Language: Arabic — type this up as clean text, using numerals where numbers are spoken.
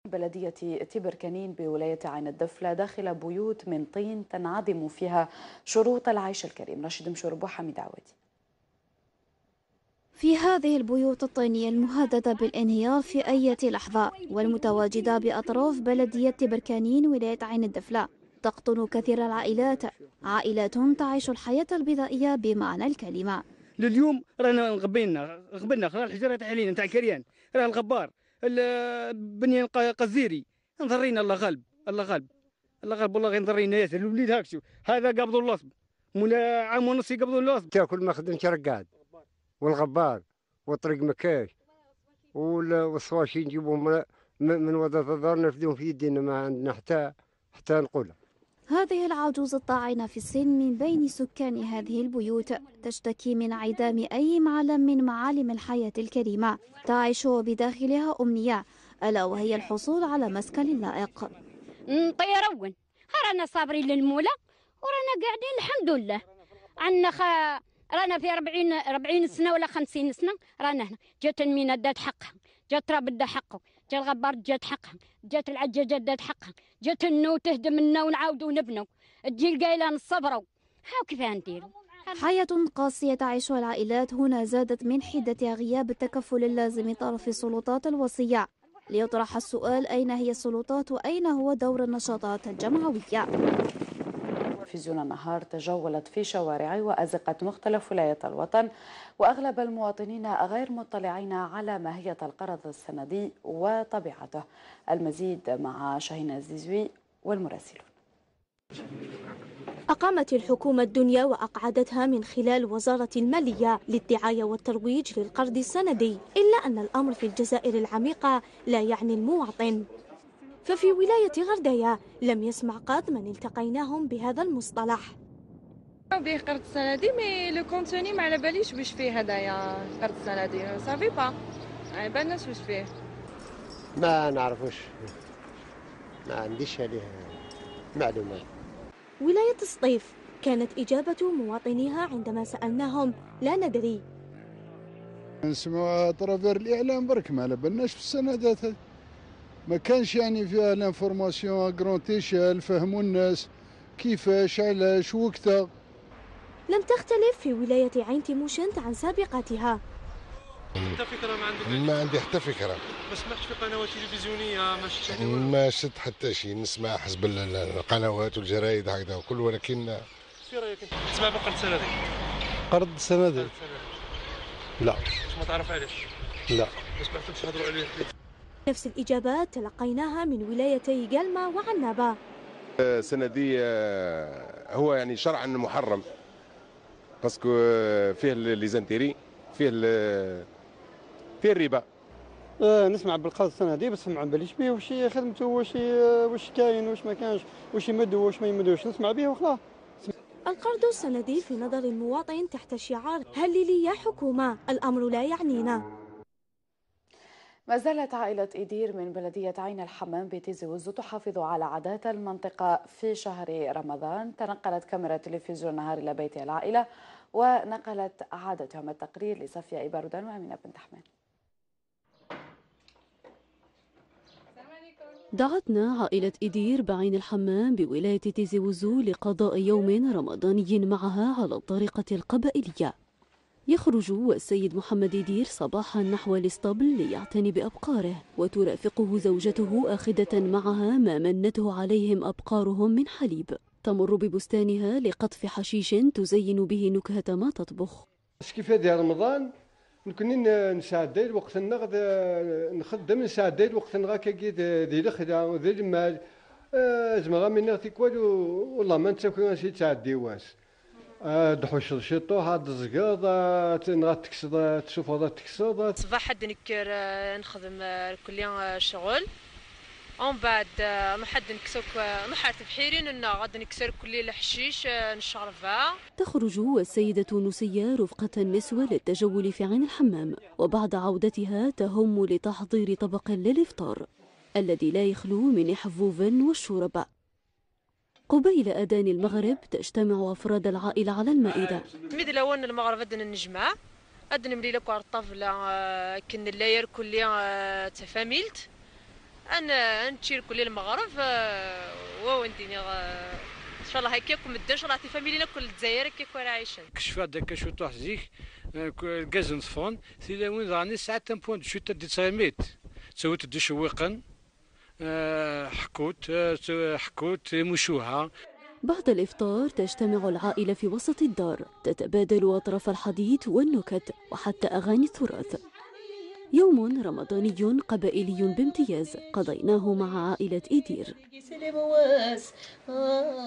بلدية تبركنين بولاية عين الدفلة داخل بيوت من طين تنعدم فيها شروط العيش الكريم. رشيد مشورب وحميد عوادي. في هذه البيوت الطينية المهددة بالانهيار في أي لحظة والمتواجدة بأطراف بلدية تبركانين ولاية عين الدفلة تقطن كثير العائلات، عائلات تعيش الحياة البدائية بمعنى الكلمة. لليوم رانا غبنا راه الحجرات علينا نتاع كريان، راه الغبار بنيان قزيري نضرينا. الله غالب الله غالب الله غالب، والله غير نضرينا ياسر. الوليد هاكشو هذا قبضوا اللصب مولا عام ونص يقبضوا اللصب. تاكل ما خدمتش رقاد والغبار والطريق مكاش والصواشي نجيبهم من وسط الدار نرفدهم في يدينا، ما عندنا حتى نقولها. هذه العجوز الطاعنة في السن من بين سكان هذه البيوت تشتكي من انعدام أي معلم من معالم الحياة الكريمة. تعيش بداخلها أمنية، ألا وهي الحصول على مسكن لائق. نطيرون رانا صابرين للمولى ورانا قاعدين الحمد لله. عندنا رانا في 40 سنة ولا 50 سنة رانا هنا. جات المينا دات حقها، جات راب دا حقه، جات الغبار جات حقها، جات العجاجة دات حقها، جات النو تهدم لنا ونعاودوا نبنوا، تجي القايلة نصبروا. هاو كيف نديروا؟ حياة قاسية تعيشها العائلات هنا زادت من حدة غياب التكفل اللازم من طرف السلطات الوصية. ليطرح السؤال: أين هي السلطات وأين هو دور النشاطات الجمعوية؟ تلفزيون النهار تجولت في شوارع وأزقة مختلف ولايات الوطن، وأغلب المواطنين غير مطلعين على ماهية القرض السندي وطبيعته. المزيد مع شاهين الزيزوي والمراسلون. أقامت الحكومة الدنيا وأقعدتها من خلال وزارة المالية للدعاية والترويج للقرض السندي، إلا أن الأمر في الجزائر العميقة لا يعني المواطن. ففي ولاية غردية لم يسمع قط من التقيناهم بهذا المصطلح. به قرض سندي مي لو كونتوني ما على باليش واش فيه هدايا قرض سندي صافي با ما بالناش واش فيه. ما نعرفوش، ما عنديش عليه معلومات. ولاية سطيف كانت إجابة مواطنيها عندما سألناهم: لا ندري. نسمعوا طرافير الإعلام برك، ما على بالناش في السندات، ما كانش يعني فيها لانفورماسيون غرونتيشال فهموا الناس كيفاش علاش وقتها. لم تختلف في ولاية عين تيموشنت عن سابقتها. حتى فكرة ما عندك؟ ما عندي حتى فكرة. ما سمعتش في قنوات تلفزيونية؟ ما شفتش ما شفت حتى شيء، نسمع حسب القنوات والجرايد هكذا وكل، ولكن في رأيك انت تسمع بقرض سندي؟ قرض سندي؟ لا. ما تعرف علاش؟ لا. ما سمعتهمش يهضروا عليه؟ نفس الإجابات تلقيناها من ولايتي قلمة وعنابة. سندي هو يعني شرعا محرم، باسكو فيه ليزانتيري، فيه الربا. نسمع بالقرض السندي بس ما باليش بيه واش خدمته، واش كاين واش ما كانش، واش يمدوا واش ما يمدوش، نسمع به وخلاص. القرض السندي في نظر المواطن تحت شعار هل لي يا حكومة، الأمر لا يعنينا. ما زالت عائلة إيدير من بلدية عين الحمام بتيزي وزو تحافظ على عادات المنطقة في شهر رمضان. تنقلت كاميرا تلفزيون النهار إلى بيت العائلة ونقلت عادتهم. التقرير لصفية إباردان وأمينة بنت حمان. دعتنا عائلة إيدير بعين الحمام بولاية تيزي وزو لقضاء يوم رمضاني معها على الطريقة القبائلية. يخرج السيد محمد إيدير صباحا نحو الاسطبل ليعتني بأبقاره، وترافقه زوجته آخذة معها ما منته عليهم أبقارهم من حليب. تمر ببستانها لقطف حشيش تزين به نكهة ما تطبخ. كيف هذا رمضان نكون نساعد الوقت نخدم نساعد الوقت نغاك دي الخدمة وذي المال زعما من نغتي والو والله ما نتساكن شي تعدي واس دحوش الشطو هاد الزقاض نغات تكسد تشوف هذا تكسد. صباح حد نكر نخدم كل يوم شغل، ومن بعد نحد نكسوك نحات بحيرين غادي نكسر كل الحشيش نشربها. تخرج السيدة نسية رفقة النسوة للتجول في عين الحمام، وبعد عودتها تهم لتحضير طبق للإفطار الذي لا يخلو من حفوف والشوربة. قبيل أذان المغرب تجتمع أفراد العائلة على المائدة. ميد لون المغرب بدنا نجمع، بدنا نملي لك على الطاولة كن اللاير كل تفاميلت انا نتشير كل المغرب ونديني ان شاء الله هكاكم مدة ان شاء الله فاميلينا كل الجزائر هكاك راه عايشين كشف هذاك شو طاح زيك الغاز نصفون سي وين راني ساعه تمبون شو تدي 900 سويت تشويقا حكوت مشوها. بعد الإفطار تجتمع العائلة في وسط الدار، تتبادل أطراف الحديث والنكت وحتى أغاني التراث. يوم رمضاني قبائلي بامتياز قضيناه مع عائلة إيدير.